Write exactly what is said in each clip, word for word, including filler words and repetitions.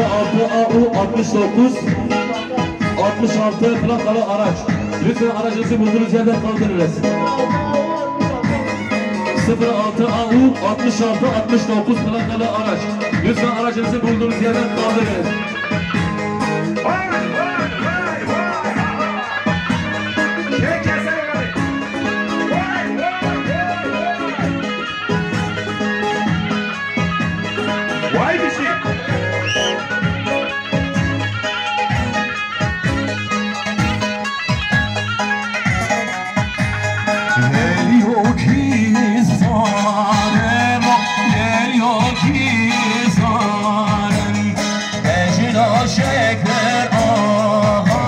sıfır altı A U altmış dokuz altmış altı plakalı araç. Lütfen aracınızı bulduğunuz yerden kaldırınız. sıfır altı A U altmış altı altmış dokuz plakalı araç. Lütfen aracınızı bulduğunuz yerden kaldırınız. Vay bir şey. Geliyor ki zarem, geliyor ki zarem, ecra şeker aha,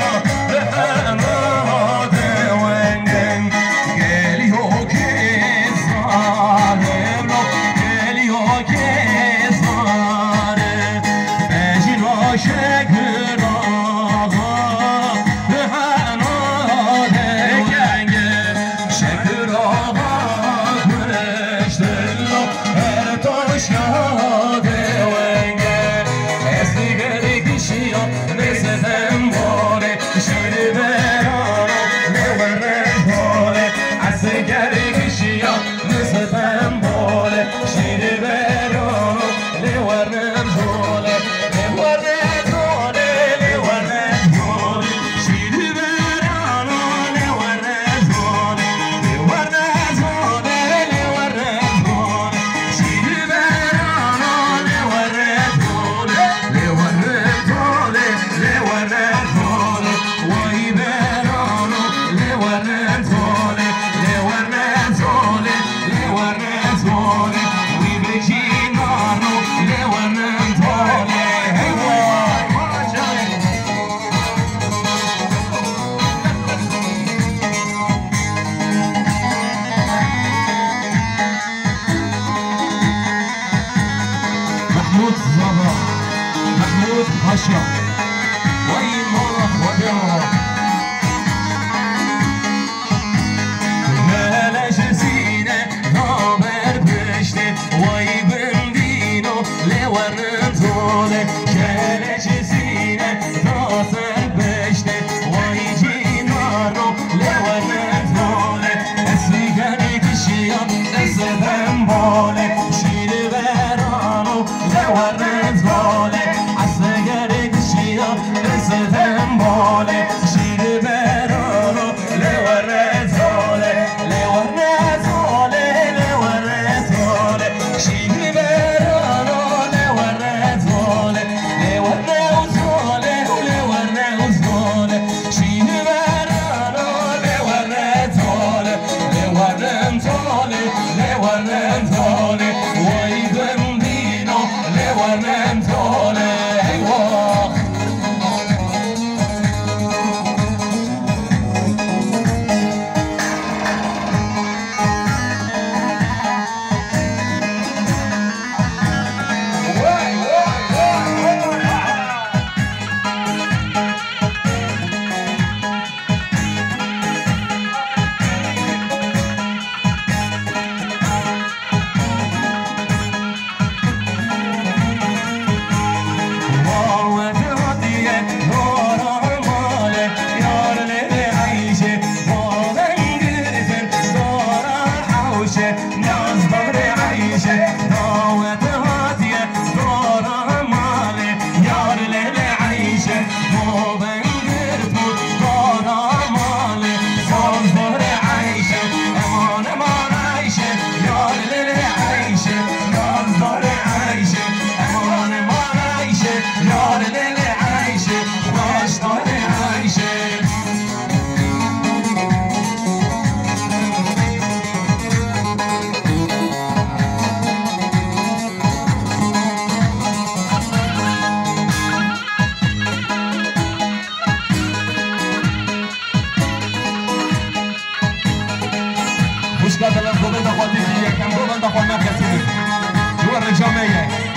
rehema devengen. Geliyor ki zarem, geliyor ki zarem, ecra şeker aha, rehema devengen. Şekür ağa güneştirlo her taşa devenge. Esli geri kişi yok neseden bore, şöyle verano ne verren bore. Esli geri kişi yok neseden bore, şöyle verano ne verren bore. Ne verren bore, ne verren bore, şöyle verano ne verren bore. محمود زهرة محمود خشية وين مرة وديرة مالا جزينة نابر بشتي وي بندينو لورن طولة كالا جزينة ناصر بشتي وي جينارو لورن طولة اسلقاني كشيا اسفن بولة شيل برانو لورن طولة اسلقاني كشيا اسفن بولة شيل برانو لورن طولة لورن طولة لورن طولة شيل برانو لورن طولة لورن طولة لورن طولة شيل برانو لورن طولة لورن طولة لورن طولة وي بندينو لورن طولة ايوه مشكلة الانضباط اخواتي كم دول عند اخواننا كثير جوا الرجامية